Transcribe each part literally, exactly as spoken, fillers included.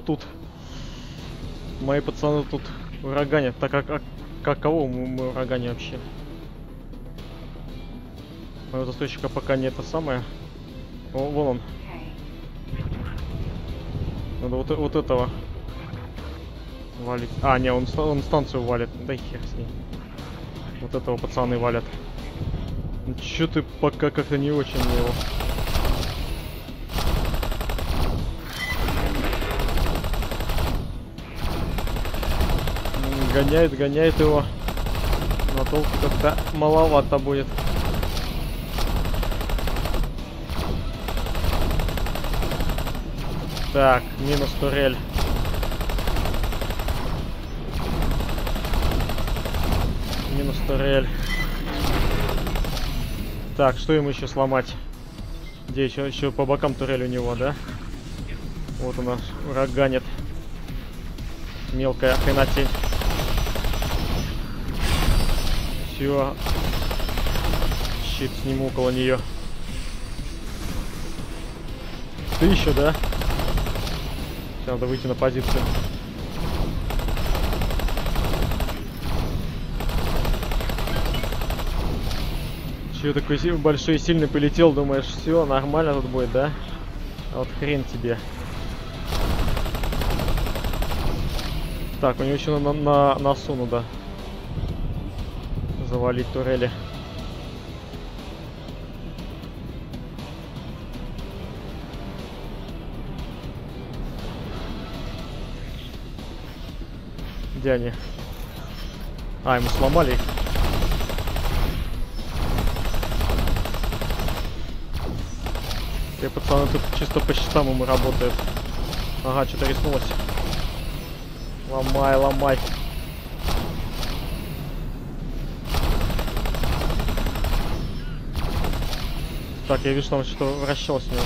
тут. Мои пацаны тут ураганят. Так как, как, как кого мы, мы ураганим вообще? Моего застройщика пока не это самое. О, вон он. Надо вот, вот этого валить. А, не, он, он станцию валит. Да хер с ней. Вот этого пацаны валят. Ну, чё ты пока как-то не очень его. Гоняет, гоняет его. Но толку как-то маловато будет. Так, минус турель. Минус турель. Так, что ему еще сломать? Где еще, еще по бокам турель у него, да? Вот у нас ураганит. Мелкая хренотень. Все. Щит сниму около нее. Ты еще, да? Сейчас надо выйти на позицию. Че такой большой и сильный полетел, думаешь, все нормально тут будет, да? А вот хрен тебе. Так, у него еще на, на носу надо завалить турели. Где они? А, ему сломали их. Те пацаны тут чисто по счетам ему работают. Ага, что-то риснулось. Ломай, ломай. Так, я вижу, там что-то вращалось у него.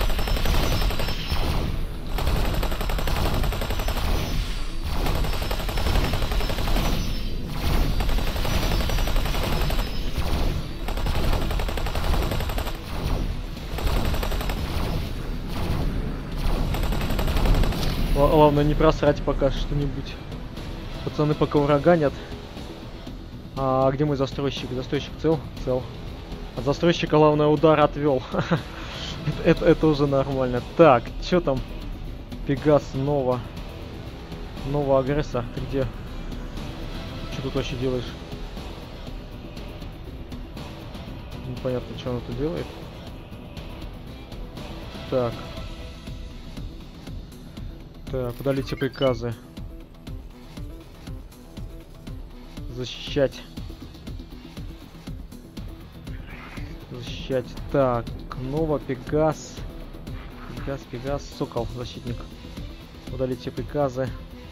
Главное не просрать пока что-нибудь. Пацаны пока ураганят. А где мой застройщик? Застройщик цел? Цел. От застройщика, главное, удар отвел. это, это, это уже нормально. Так, что там? Пегас, Нова. Нова агресса. Ты где? Что тут вообще делаешь? Непонятно, что она тут делает. Так. Так, удалите приказы. Защищать. Защищать. Так, Нова, Пегас. Пегас, Пегас, Сокол, защитник. Удалите приказы.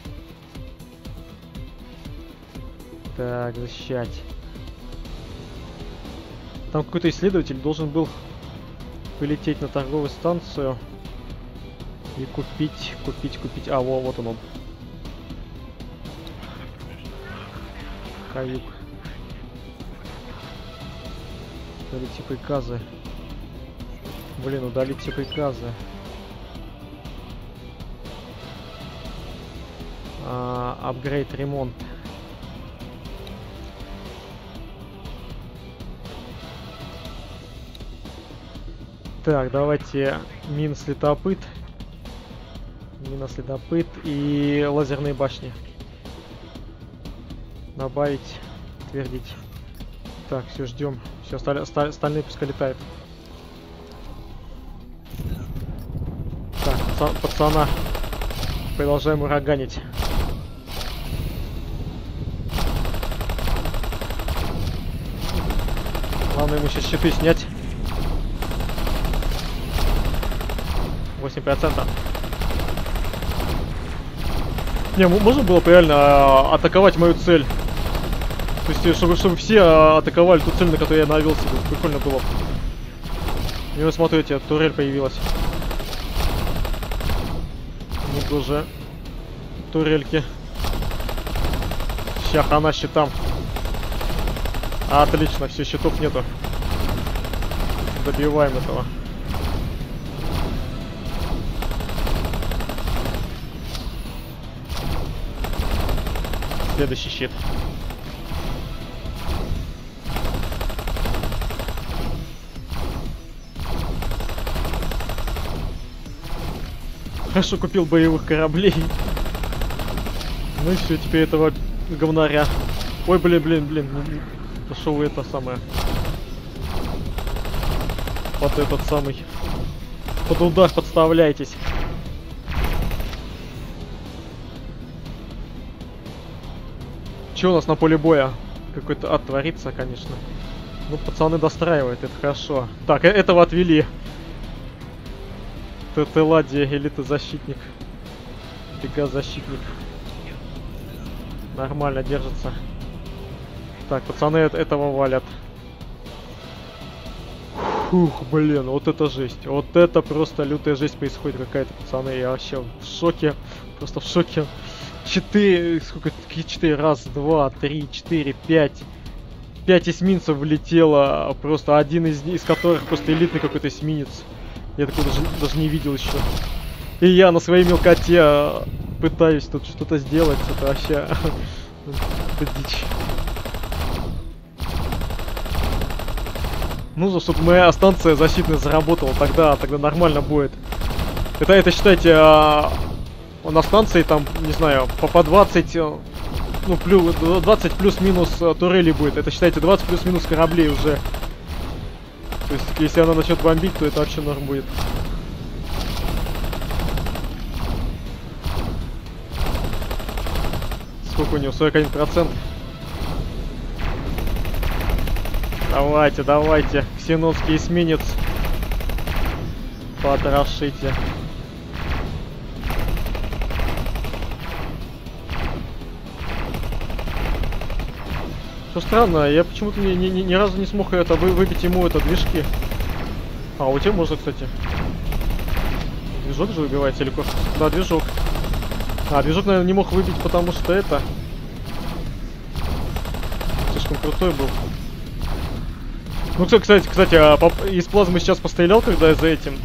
Так, защищать. Там какой-то исследователь должен был полететь на торговую станцию. И купить, купить, купить. А, во, вот он он. Каюк. Удалите приказы. Блин, удалите приказы. А, апгрейд, ремонт. Так, давайте мин следопыт. Мина следопыт и лазерные башни. Добавить, утвердить. Так, все, ждем. Все, осталь, осталь, остальные пускай летают. Так, паца, пацана. Продолжаем ураганить. Главное ему сейчас щиты снять. восемь процентов. Не, можно было бы реально а, атаковать мою цель. То есть, чтобы, чтобы все а, атаковали ту цель, на которую я навелся. Прикольно было. И вы смотрите, турель появилась. Ну уже турельки. Ща хана щитам. Отлично, все, щитов нету. Добиваем этого. Следующий щит. Хорошо купил боевых кораблей. Ну и все, теперь этого говнаря. Ой, блин, блин, блин. Пошел вы это самое. Под этот самый. Под удар подставляйтесь. Че у нас на поле боя? Какой-то ад творится, конечно. Ну, пацаны достраивают, это хорошо. Так, этого отвели. Ты, ты ладья или ты защитник? Фига защитник. Нормально держится. Так, пацаны этого валят. Фух, блин, вот это жесть. Вот это просто лютая жесть происходит какая-то, пацаны. Я вообще в шоке. Просто в шоке. Четыре, сколько, какие четыре? Раз, два, три, четыре, пять. Пять эсминцев влетело. Просто один из, из которых просто элитный какой-то эсминец. Я такого даже, даже не видел еще. И я на своей мелкоте пытаюсь тут что-то сделать. Это вообще... Это дичь. Нужно, чтобы моя станция защитная заработала. Тогда, тогда нормально будет. Это, это считайте, а, на станции там, не знаю, по, по двадцать... Ну, плюс, двадцать плюс-минус турелей будет. Это считайте двадцать плюс-минус кораблей уже. То есть, если она начнет бомбить, то это вообще норм будет. Сколько у него? сорок один процент. Давайте, давайте. Ксенонский эсминец. Потрошите. Что странно, я почему-то ни, ни, ни разу не смог это вы, выбить ему это движки. А, у тебя можно, кстати. Движок же выбивается или как? Да, движок. А, движок, наверное, не мог выбить, потому что это... Слишком крутой был. Ну, кстати, кстати, а, из плазмы сейчас пострелял, когда я за этим...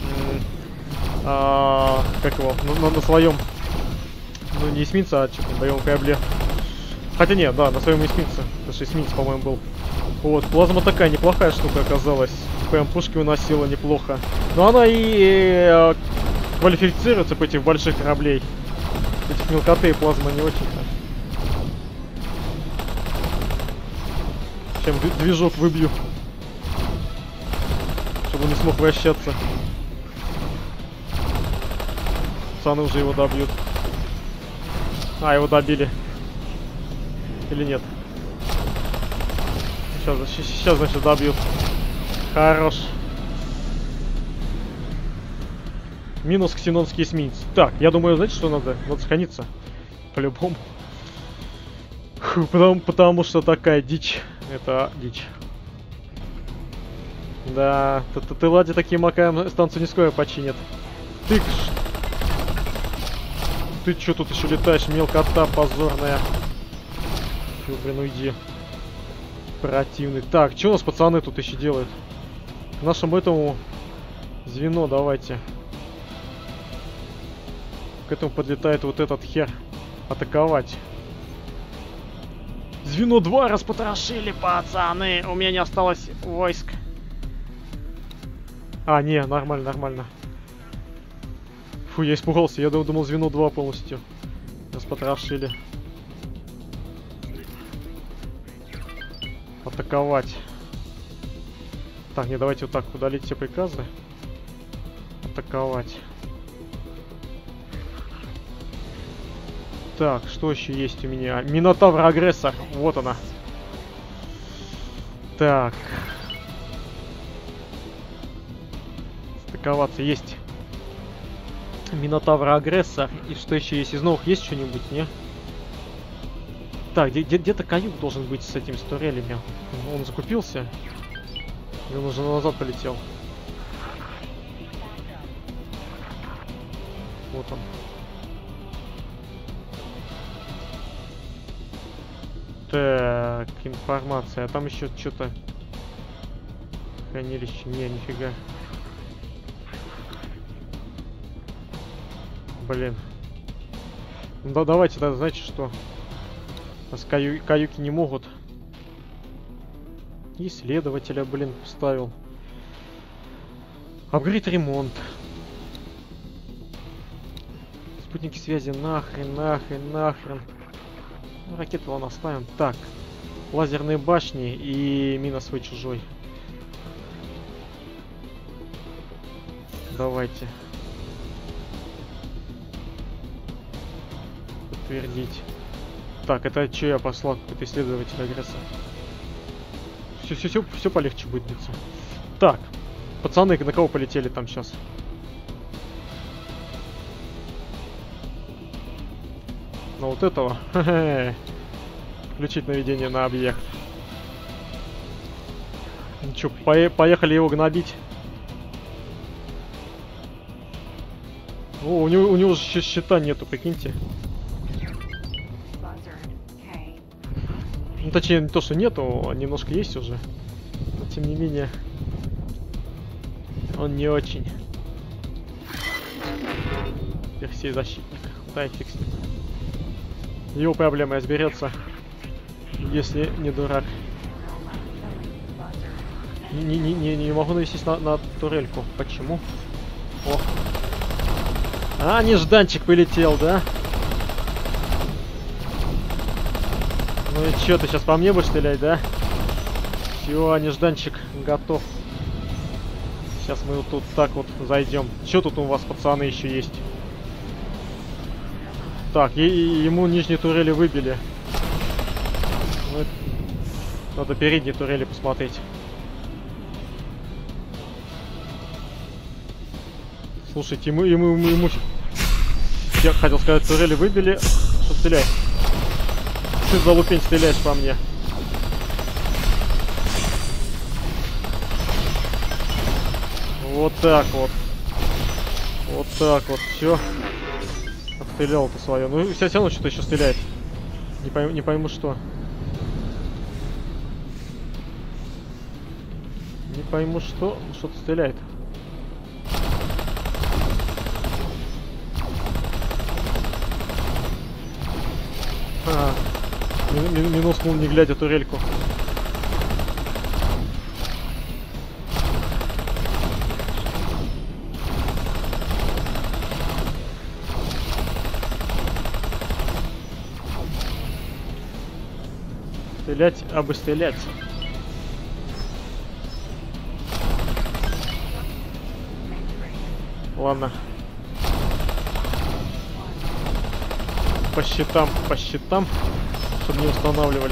А, как его? На, на, на своем... Ну, не эсминца, а что-то на боевом корабле. Хотя нет, да, на своем эсминце. Потому что эсминец, по-моему, был. Вот, плазма такая неплохая штука оказалась. Прям пушки уносила неплохо. Но она и э, квалифицируется против больших кораблей. Этих мелкоты плазма не очень-то. Чем движок выбью. Чтобы он не смог вращаться. Пацаны уже его добьют. А, его добили. Или нет? Сейчас, сейчас, значит, добьют. Хорош. Минус ксенонский эсминец. Так, я думаю, знаете, что надо? Надо сохраниться. По-любому. Потому, потому что такая дичь. Это дичь. Да, ты лади такие макаем, станцию не скоро починят. Ты... Ты чё тут еще летаешь, мелкота позорная? Фу, блин, уйди. Противный. Так, что у нас пацаны тут еще делают? К нашему этому звено давайте. К этому подлетает вот этот хер. Атаковать. Звено два распотрошили, пацаны. У меня не осталось войск. А, не, нормально, нормально. Фу, я испугался. Я думал, звено два полностью распотрошили. Атаковать. Так, не, давайте вот так удалить все приказы. Атаковать. Так, что еще есть у меня? Минотавр агрессор. Вот она. Так. Атаковаться есть. Минотавр агрессор. И что еще есть? Из новых есть что-нибудь, не? Так, где-то каюк должен быть с этими с турелями. Он закупился. И он уже назад полетел. Вот он. Так, информация. А там еще что-то... Хранилище. Не, нифига. Блин. Ну да, давайте, да, знаете что? А с каю... каюки не могут. Исследователя, блин, вставил. Апгрейд ремонт. Спутники связи нахрен, нахрен, нахрен. Ракеты ладно оставим. Так. Лазерные башни и мина свой чужой. Давайте. Подтвердить. Так, это что я послал? Какой-то исследователь агрессор. Все, все, все, все полегче будет биться. Так. Пацаны, на кого полетели там сейчас? На вот этого? Ха-ха. Включить наведение на объект. Ну чё, по поехали его гнобить. О, у него, у него же щита нету, прикиньте. Ну, точнее, не то, что нету, а немножко есть уже. Но, тем не менее, он не очень. Персей защитник. Да, и фиг с ним. Его проблема разберется, если не дурак. Не, не, не, не могу навестись на, на турельку. Почему? О. А, нежданчик полетел, да? Ну и чё, ты сейчас по мне будешь стрелять, да? Все, нежданчик готов. Сейчас мы вот тут так вот зайдем. Что тут у вас, пацаны, еще есть? Так, и, и ему нижние турели выбили. Ну, надо передние турели посмотреть. Слушайте, ему, ему, ему, ему... Я хотел сказать, турели выбили. Что стрелять? Ты за лупень стреляешь по мне? Вот так вот. Вот так вот, все. Отстрелял-то свое. Ну, все равно что-то еще стреляет. Не пойму, не пойму что. Не пойму что. Что-то стреляет. А, мин минуснул, не глядя, турельку. Стрелять, а бы стрелять. Ладно. По щитам, по щитам, чтобы не устанавливались.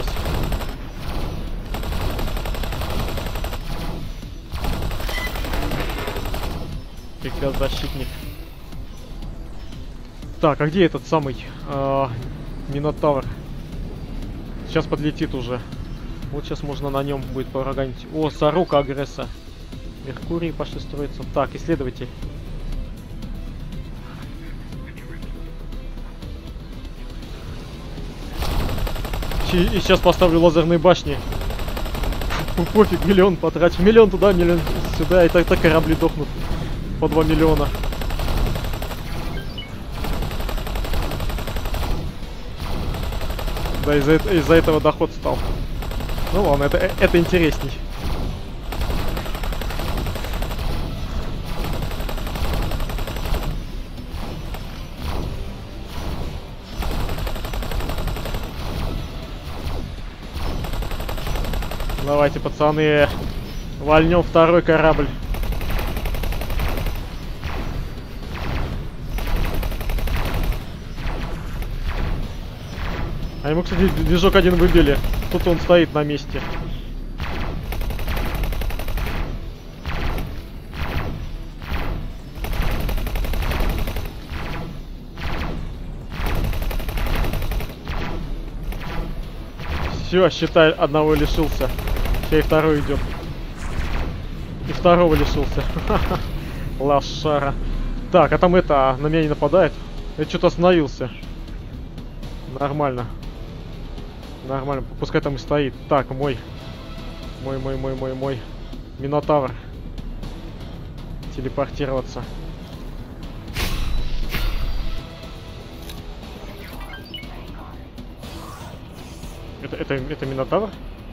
Приказ защитник. Так, а где этот самый э, Минотавр? Сейчас подлетит уже. Вот сейчас можно на нем будет пороганить. О, Сорока агресса. Меркурий пошли строиться. Так, исследователь. И сейчас поставлю лазерные башни. Пофиг, миллион потрачу. Миллион туда, миллион сюда. И так, так корабли дохнут. По два миллиона. Да, из-за из этого доход стал. Ну ладно, это, это интересней. Давайте, пацаны, вальнем второй корабль. А ему, кстати, движок один выбили. Тут он стоит на месте. Все, считай, одного лишился. Сейчас и второй идет. И второго лишился. Лошара. Так, а там это, на меня не нападает. Я что-то остановился. Нормально. Нормально, пускай там и стоит. Так, мой. Мой, мой, мой, мой, мой. Минотавр. Телепортироваться. Это, это, это Минотавр?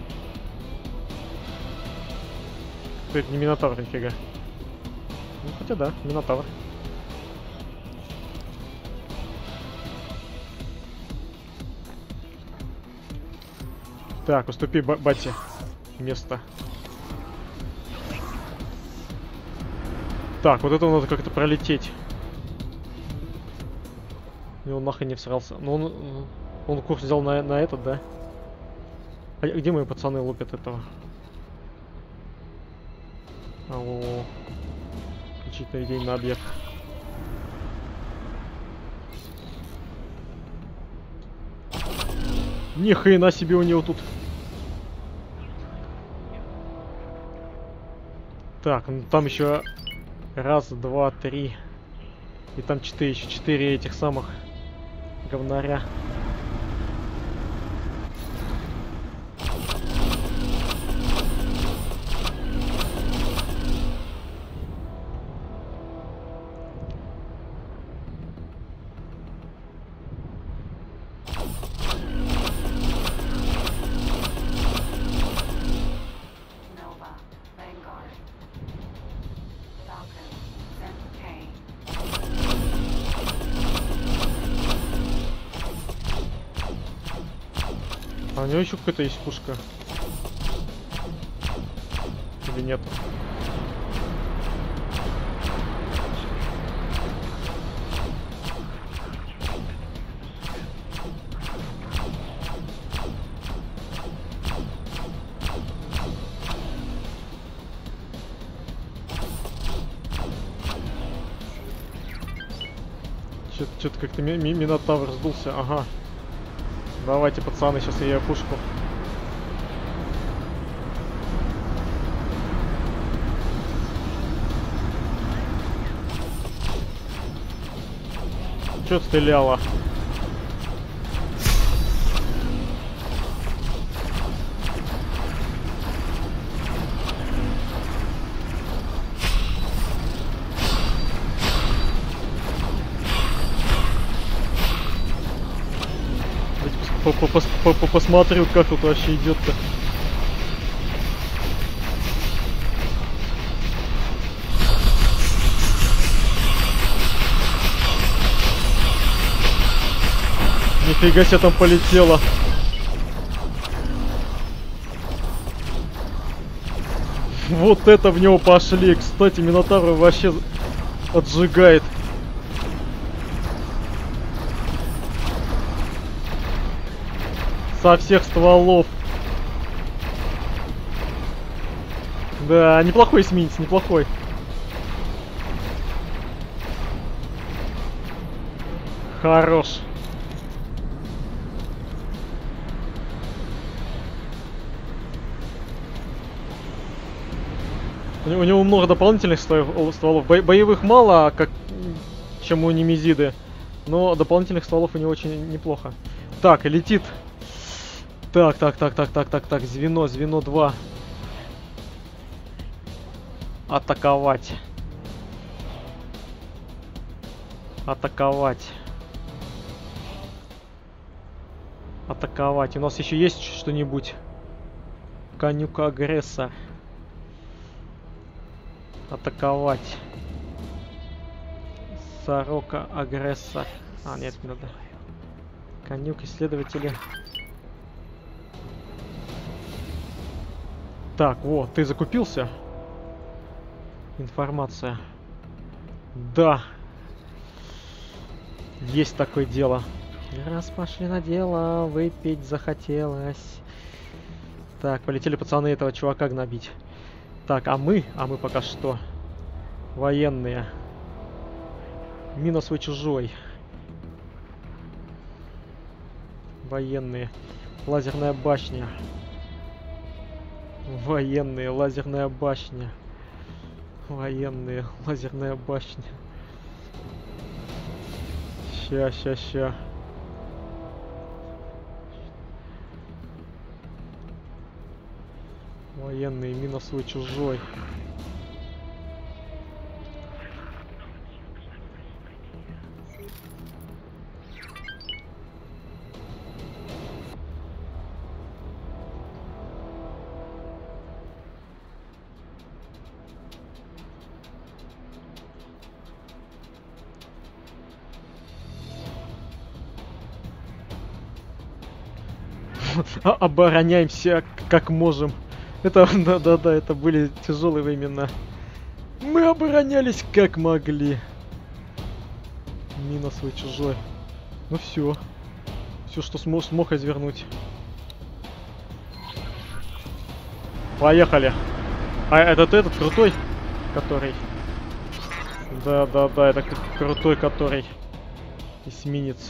Это не Минотавр, нифига. Ну, хотя да, Минотавр. Так, уступи бате место. Так, вот это надо как-то пролететь. И он нахрен не всрался. Ну он, он курс взял на, на этот, да? А где мои пацаны лупят этого? Алло. Включить наведение на объект. Ни хрена себе у него тут. Так, ну там еще раз, два, три. И там четыре, еще четыре этих самых говнаря. А у него еще какая-то есть пушка. Или нет? Что-то как-то ми ми Минотавр сдулся. Ага. Давайте, пацаны, сейчас я ее пушку. Чё стреляла? Посмотрю, как тут вообще идет-то. Нифига себе там полетело. Вот это в него пошли. Кстати, Минотавр вообще отжигает. Со всех стволов. Да, неплохой эсминец, неплохой. Хорош. У него, у него много дополнительных стволов. Бо боевых мало, как чем у Немезиды. Но дополнительных стволов у него очень неплохо. Так, летит. Так, так, так, так, так, так, так, звено, звено два. Атаковать. Атаковать. Атаковать. У нас еще есть что-нибудь? Конюк-агрессор. Атаковать. Сорока-агрессор. А, нет, не надо. Конюк-исследователи. Так, вот, ты закупился? Информация. Да. Есть такое дело. Раз пошли на дело, выпить захотелось. Так, полетели пацаны этого чувака гнобить. Так, а мы, а мы пока что военные. Минус свой чужой. Военные. Лазерная башня. Военные, лазерная башня. Военные, лазерная башня. Ща, ща, ща. Военные, минус свой чужой. обороняемся как можем. Это, да-да-да, это были тяжелые времена. Мы оборонялись как могли. Мина свой чужой. Ну все. Все, что смог, смог развернуть. Поехали. А этот этот крутой, который. Да-да-да, это крутой, который. Эсминец.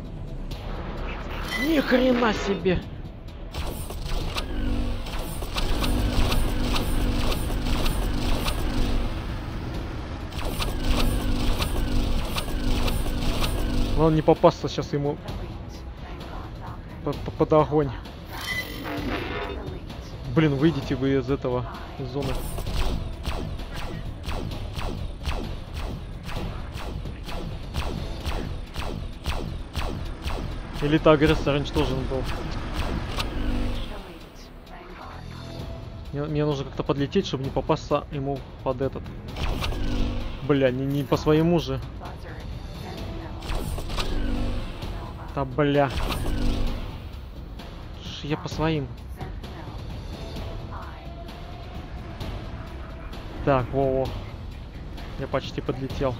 Ни хрена себе. Ладно, не попасться сейчас ему под, под огонь. Блин, выйдите вы из этого, из зоны. Элита агрессор уничтожен был. Мне, мне нужно как-то подлететь, чтобы не попасться ему под этот. Бля, не, не по своему же. Да бля. Ш, я по своим. Так, во-во. Я почти подлетел.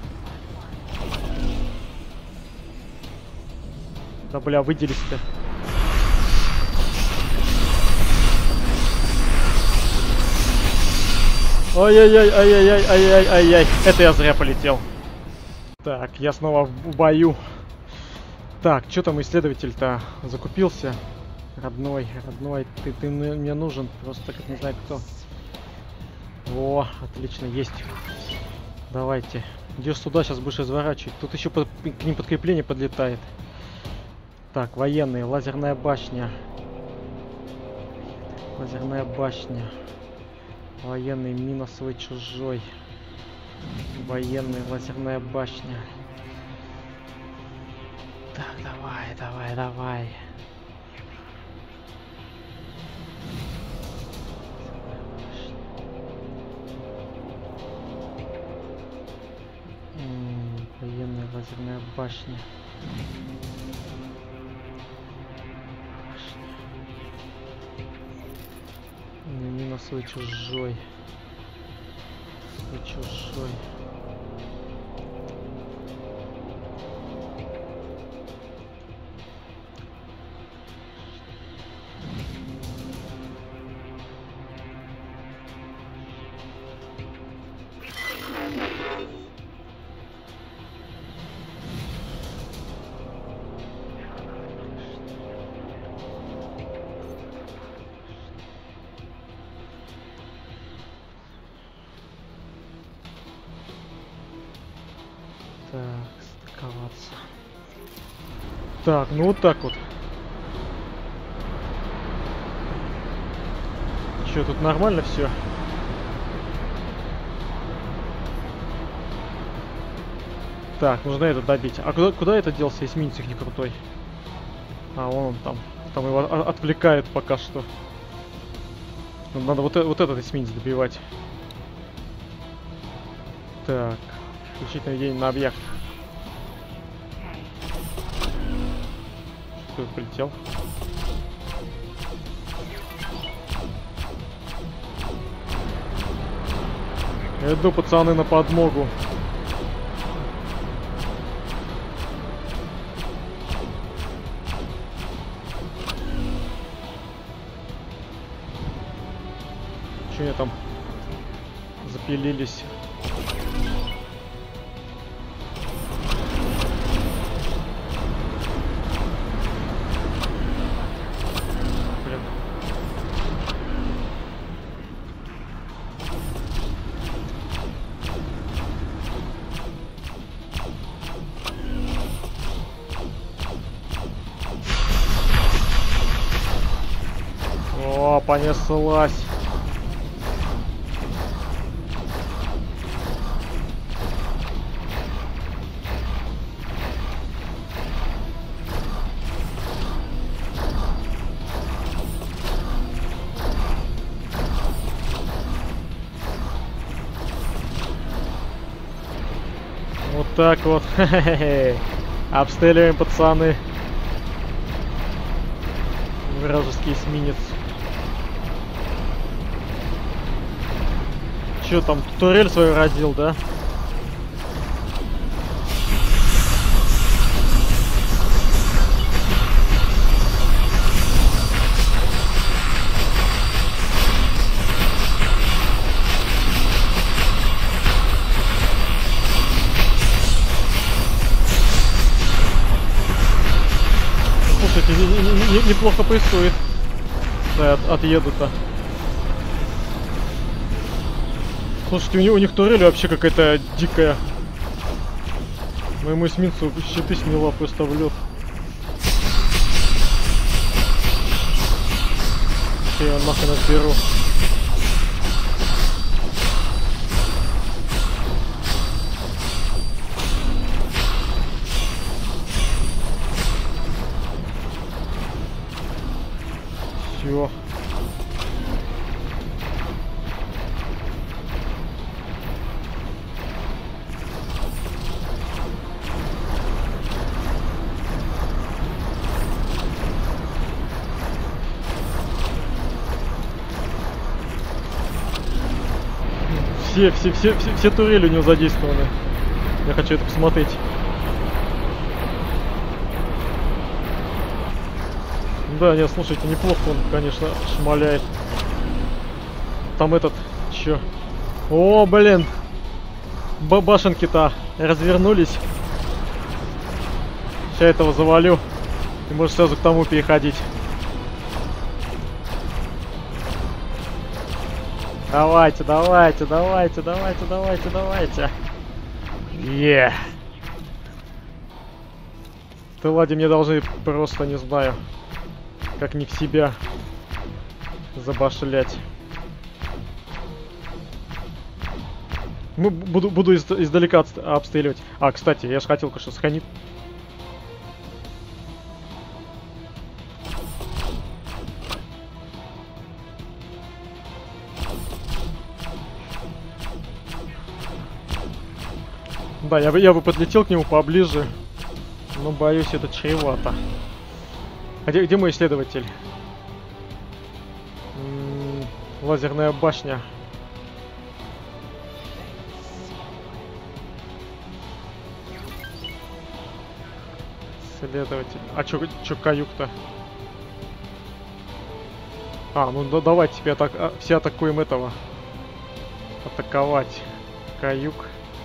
Да бля, выделись-то. Ай-яй-яй, ай-яй-яй, ай-яй, ай-яй. Это я зря полетел. Так, я снова в бою. Так, что там исследователь-то закупился? Родной, родной, ты, ты мне нужен, просто как не знаю кто. О, отлично, есть. Давайте. Идешь сюда, сейчас будешь разворачивать. Тут еще под, к ним подкрепление подлетает. Так, военные, лазерная башня. Лазерная башня. Военный, мина свой чужой. Военный, лазерная башня. Так, давай, давай, давай. М-м, военная лазерная башня. Башня. Мина свой чужой. Свой чужой. Так, стыковаться. Так, ну вот так вот. Че, тут нормально все? Так, нужно это добить. А куда, куда это делся эсминец их не крутой? А, вон он там. Там его отвлекает пока что. Надо вот, вот этот эсминец добивать. Так. Включить наведение на объект. Что, полетел? Я иду, пацаны, на подмогу. Че они там запилились? О, понеслась. Вот так вот. Обстреливаем, пацаны. вражеский эсминец. Чё там, турель свою родил, да? Неплохо прессует. Да, от, отъеду-то. Слушайте, у них, у них турель вообще какая-то дикая. Моему эсминцу щиты сняла просто в лед. Я его нахрен отберу. Все. Все, все, все, все, все турели у него задействованы. Я хочу это посмотреть. Да, нет, слушайте, неплохо он, конечно, шмаляет. Там этот, чё? О, блин! Б башенки-то развернулись. Сейчас этого завалю. И можешь сразу к тому переходить. Давайте, давайте, давайте, давайте, давайте, давайте. Е. Ты, Лади, мне должны просто, не знаю, как не в себя забашлять. Ну, буду, буду из, издалека обстреливать. А, кстати, я же хотел, конечно, сохранить. Да, я бы, я бы подлетел к нему поближе, но боюсь, это чревато. А где, где мой исследователь? М-м, лазерная башня. Исследователь. А чё, чё каюк-то? А, ну да, давайте теперь атак... а, все атакуем этого. Атаковать. Каюк.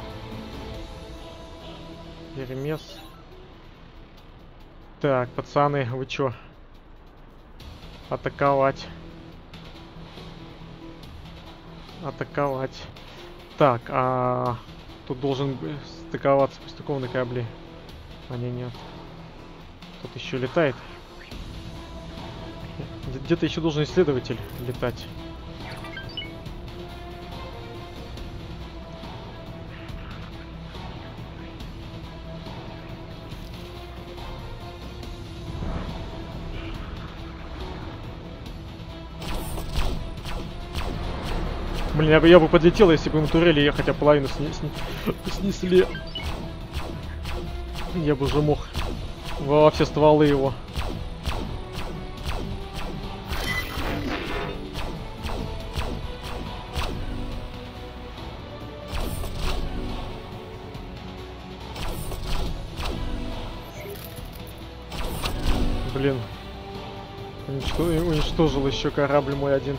Гермес. Так, пацаны, вы чё? Атаковать. Атаковать. Так, а тут должен стыковаться пустяковные корабли. А не, нет. Тут еще летает. Где-то еще должен исследователь летать. Блин, я бы, я бы подлетел, если бы на турели я хотя половину сни, сни, снесли. Я бы уже мог во все стволы его. Блин. Уничтожил, уничтожил еще корабль мой один.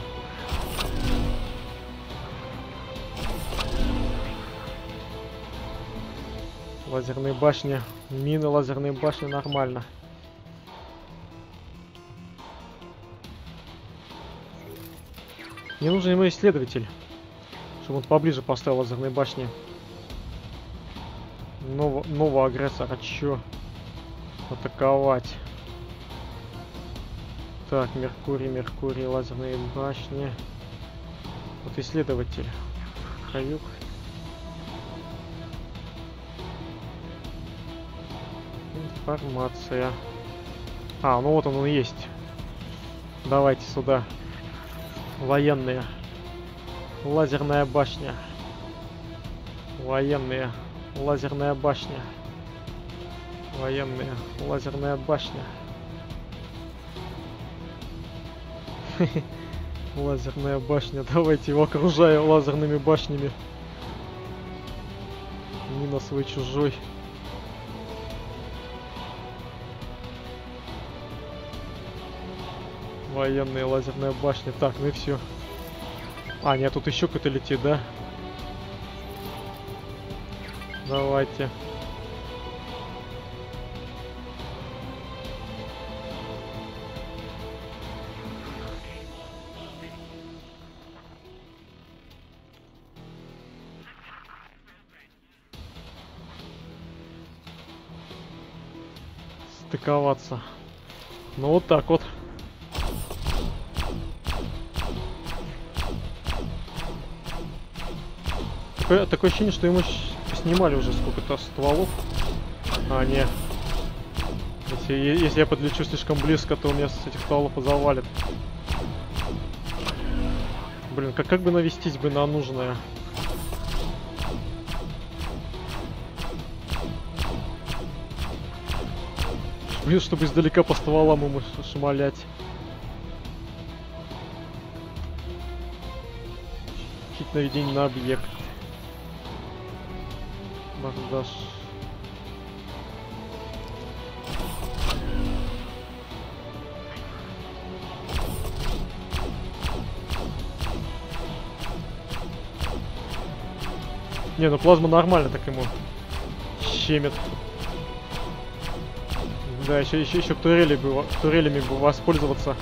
Лазерные башни. Мины, лазерные башни, нормально. Мне нужен мой исследователь, чтобы он поближе поставил лазерные башни. Нового, нового агрессора. Чё? Атаковать. Так, Меркурий, Меркурий, лазерные башни. Вот исследователь. Каюк. Информация. А, ну вот он и есть. Давайте сюда. Военные. Лазерная башня. Военные. Лазерная башня. Военные. Лазерная башня. Лазерная башня. Давайте его окружаю лазерными башнями. Мина свой чужой. Военная лазерная башня. Так, ну и все. А, нет, тут еще кто-то летит, да? Давайте. Стыковаться. Ну вот так вот. Такое, такое ощущение, что ему снимали уже сколько-то стволов. А, не. Если, если я подлечу слишком близко, то у меня с этих стволов завалит. Блин, как, как бы навестись бы на нужное? Блин, чтобы издалека по стволам ему шмалять. Чуть наведение на объект. Бардаш. Не, ну плазма нормально так ему щемит. Да, еще еще еще турели бы, турелями бы воспользоваться.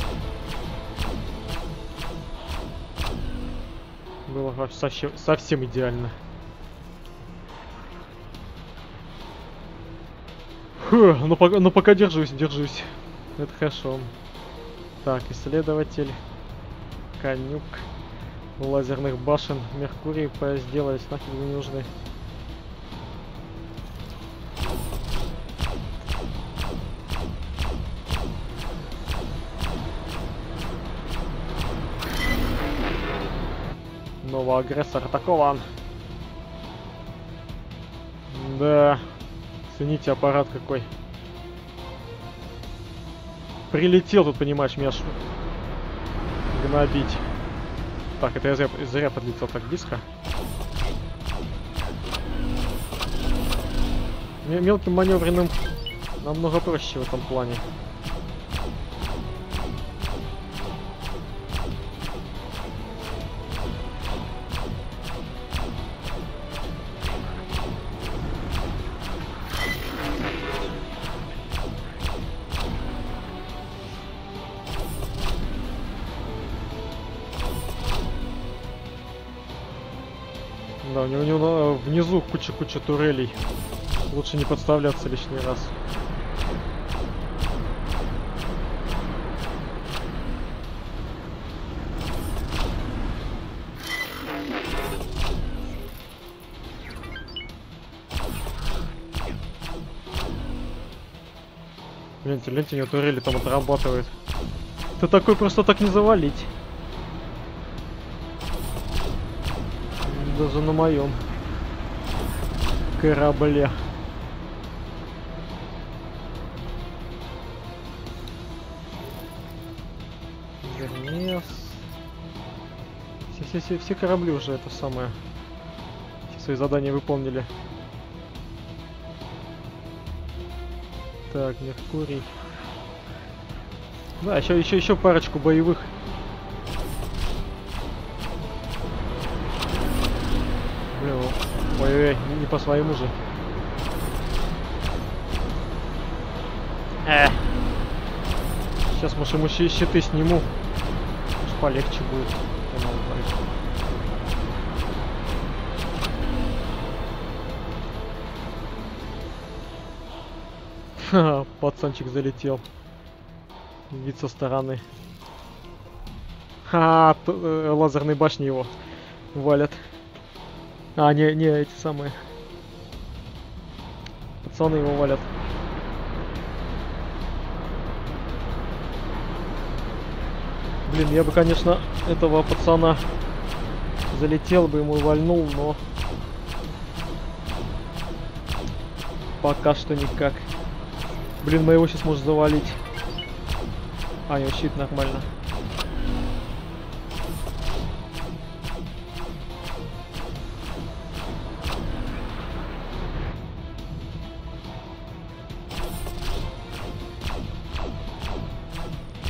Было совсем совсем идеально. Фу, ну пока, ну пока держусь, держусь. Это хорошо. Так, исследователь, конюк, лазерных башен, Меркурий сделались, нафиг не нужны. Новый агрессор атакован. Да. Цените аппарат какой. Прилетел тут, понимаешь, меня ш... гнобить. Так, это я зря, зря подлетел так близко. Мелким маневренным намного проще в этом плане. Да, у него, у него внизу куча-куча турелей. Лучше не подставляться лишний раз. Гляньте, гляньте, у него турели там отрабатывает. Ты такой просто так не завалить. Даже на моем корабле. Вернес. Все, все, все, все корабли уже это самое. Все свои задания выполнили. Так, Меркурий. Да, еще, еще, еще парочку боевых. Ой-ой-ой, не по своему же. Э. Сейчас, может, ему щиты сниму. Может, полегче будет. Ха-ха, пацанчик залетел. Вид со стороны. Ха, э, лазерные башни его валят. А, не, не, эти самые. Пацаны его валят. Блин, я бы, конечно, этого пацана залетел бы, ему вальнул, но пока что никак. Блин, моего сейчас может завалить. А, его щит нормально.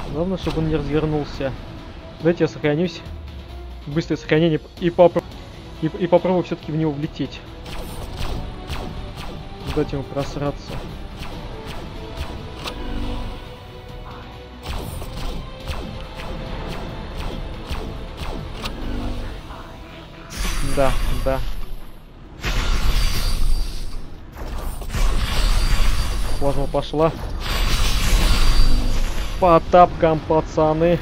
Главное, чтобы он не развернулся. Дайте я сохранюсь. Быстрое сохранение и, попро и, и попробую все-таки в него влететь. Дать ему просраться. Да, да. Плазма пошла. По тапкам, пацаны.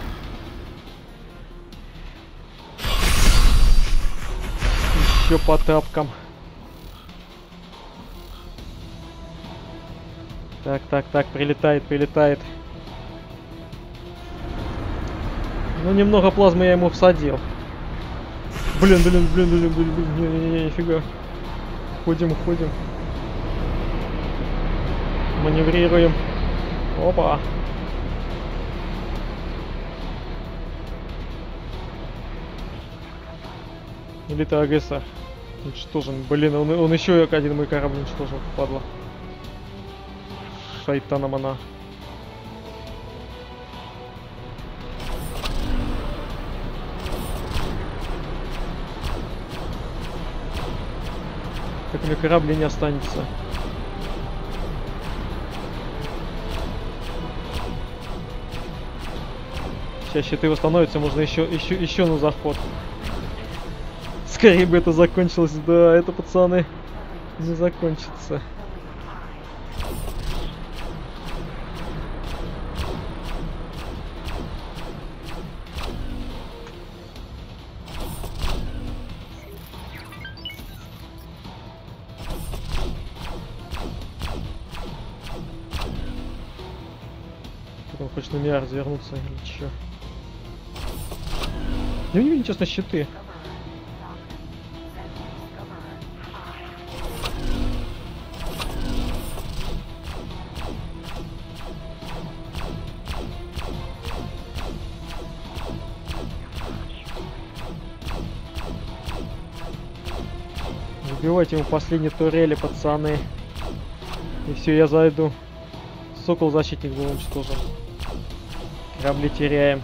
Еще по тапкам. Так, так, так, прилетает, прилетает. Ну, немного плазмы я ему всадил. Блин, блин, блин, блин, блин, блин, не-не-не, нифига. Уходим, уходим. Маневрируем. Опа. Или это агрессор уничтожен. Блин, он, он еще один мой корабль уничтожил, падла. Шайтаном она. Так у меня корабли не останется. Сейчас щиты восстановятся, можно еще, еще, еще на заход. Скорее бы это закончилось. Да, это, пацаны, не закончится. Он хочет на меня развернуться или чё? Да у него нечестно щиты. Убивайте ему последние турели, пацаны. И все, я зайду. Сокол защитник был уничтожен. Корабли теряем.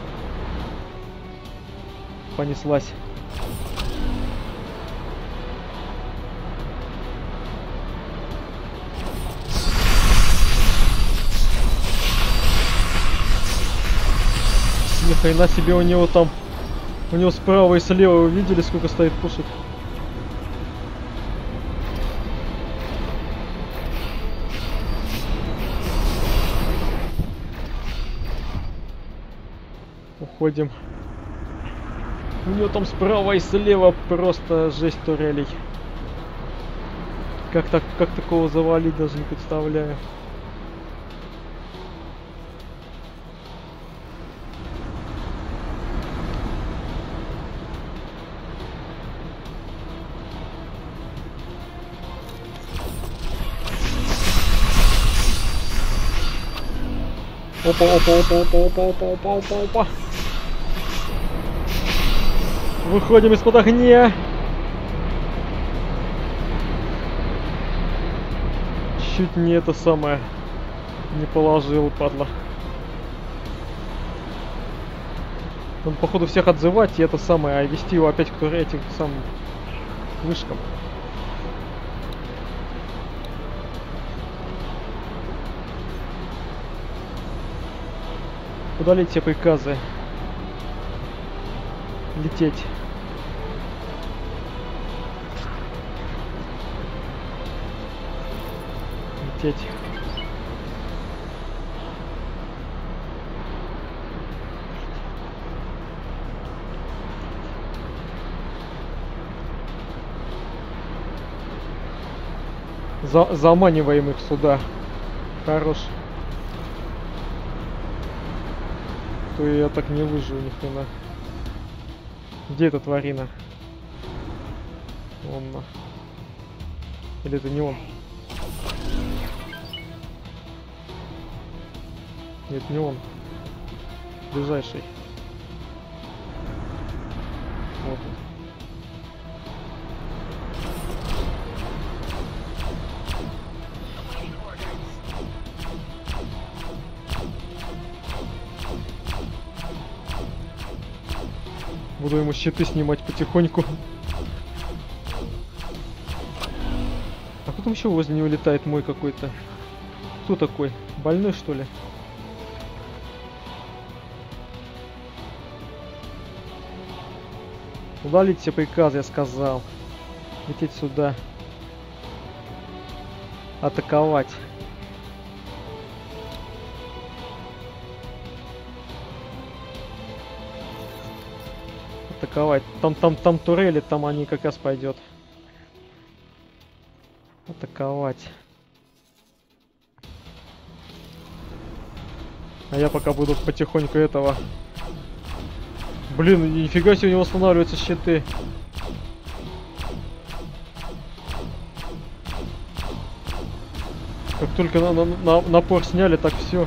Понеслась. Ни хрена себе, у него там, у него справа и слева, вы видели, сколько стоит пушек? Уходим. У него там справа и слева просто жесть турелей. Как так, как такого завалить, даже не представляю. Опа, опа, опа, опа, опа, опа, опа, опа, опа. Выходим из-под огня. Чуть не это самое не положил, падла. Он, походу, всех отзывать и это самое, а вести его опять к этим самым вышкам. Удалить все приказы. Лететь. Лететь. За заманиваем их сюда. Хорош. То я так не выживу ни хрена. Где эта тварина? Он. Или это не он? Нет, не он. Ближайший. Вот он. Буду ему щиты снимать потихоньку. А кто там еще возле него летает мой какой-то? Кто такой? Больной, что ли? Удалить все приказы, я сказал. Лететь сюда. Атаковать. Атаковать. Там, там, там турели, там они как раз пойдет. Атаковать. А я пока буду потихоньку этого. Блин, нифига себе, у него останавливаются щиты. Как только на, на, на, напор сняли, так все.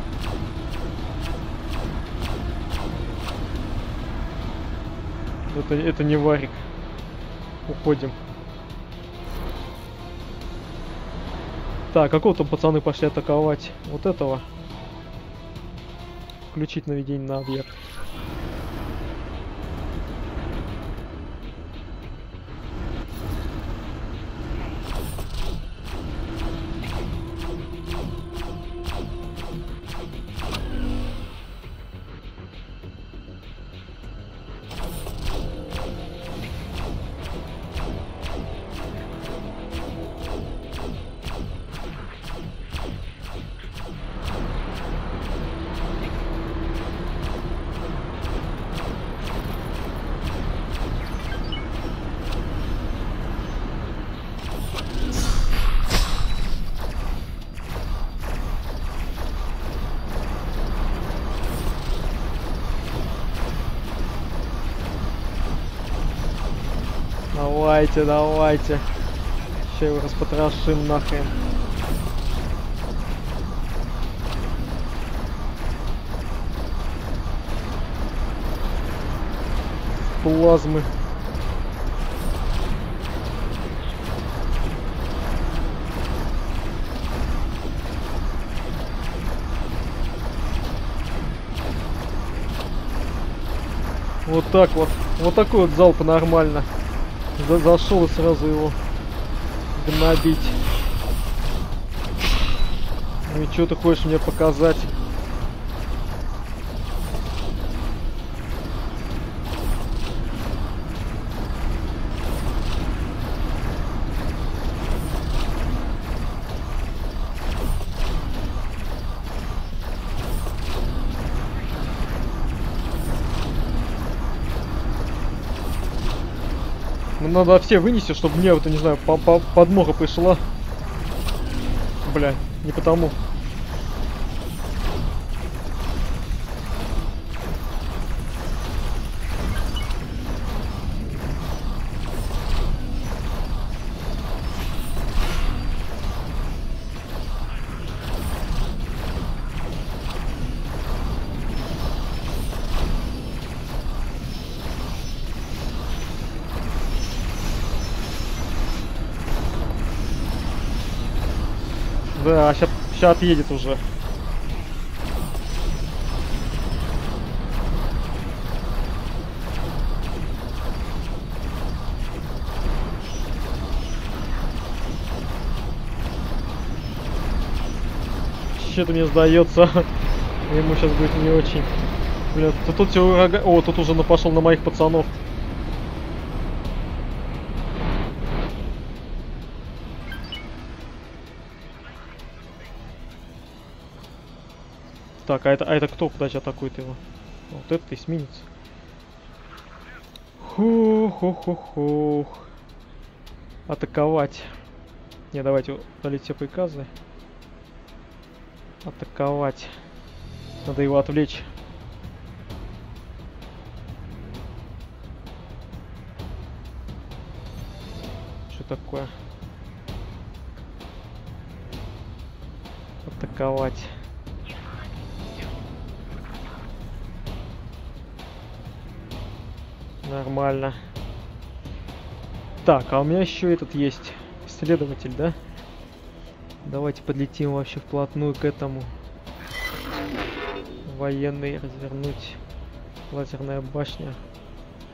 Это, это не варик. Уходим. Так, какого там пацаны пошли атаковать? Вот этого. Включить наведение на объект. Давайте, давайте. Сейчас его распотрошим нахрен. Плазмы. Вот так вот. Вот такой вот залп нормально. За зашел и сразу его гнобить. Ну и что ты хочешь мне показать? Надо все вынести, чтобы мне, вот, не знаю, по -по подмога пришла. Бля, не потому. Да, сейчас, сейчас отъедет уже. Что-то мне сдается. Ему сейчас будет не очень. Бля, тут, тут все ураган. О, тут уже пошел на моих пацанов. Так, а это, а это кто, куда атакует его? Вот это эсминец. Хух-хух-хух. Атаковать. Не, давайте удалить все приказы. Атаковать. Надо его отвлечь. Что такое? Атаковать. Нормально. Так, а у меня еще этот есть исследователь, да? Давайте подлетим вообще вплотную к этому. Военный развернуть. Лазерная башня.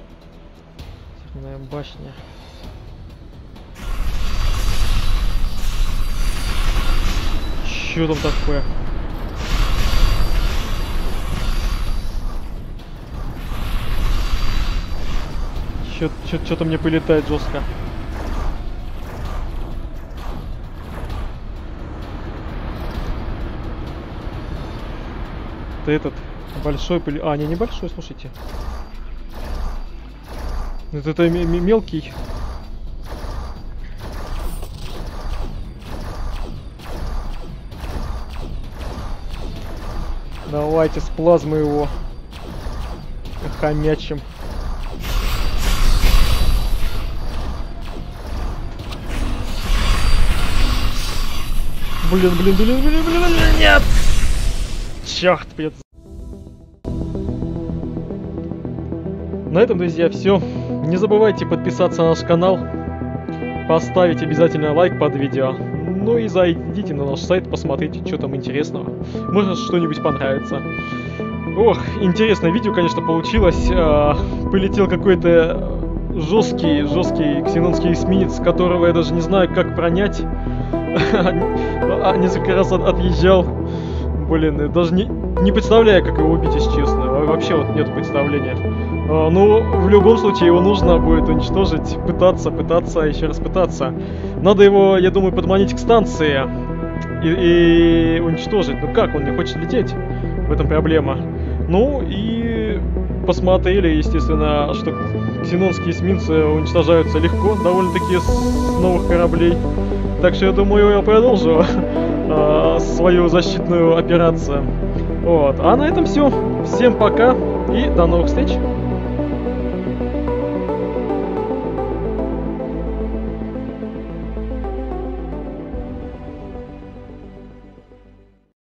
Огненная башня. Чё там такое? Что-то мне прилетает жестко. Это этот большой пыль... А, не, небольшой, слушайте. Это, это мелкий. Давайте с плазмы его хомячим. Блин, блин, блин, блин, блин, блин, нет! Черт, придется. На этом, друзья, все. Не забывайте подписаться на наш канал, поставить обязательно лайк под видео. Ну и зайдите на наш сайт, посмотрите, что там интересного. Может, что-нибудь понравится. Ох, интересное видео, конечно, получилось. А, полетел какой-то жесткий, жесткий ксенонский эсминец, которого я даже не знаю, как пронять. А несколько раз от, отъезжал. Блин, даже не, не представляю, как его убить, если честно. Вообще вот нет представления. А, ну, в любом случае, его нужно будет уничтожить. Пытаться, пытаться, еще раз пытаться. Надо его, я думаю, подманить к станции и, и уничтожить. Ну как, он не хочет лететь? В этом проблема. Ну и посмотрели, естественно, что ксенонские эсминцы уничтожаются легко, довольно-таки с новых кораблей. Так что я думаю, я продолжу э, свою защитную операцию. Вот. А на этом все. Всем пока и до новых встреч.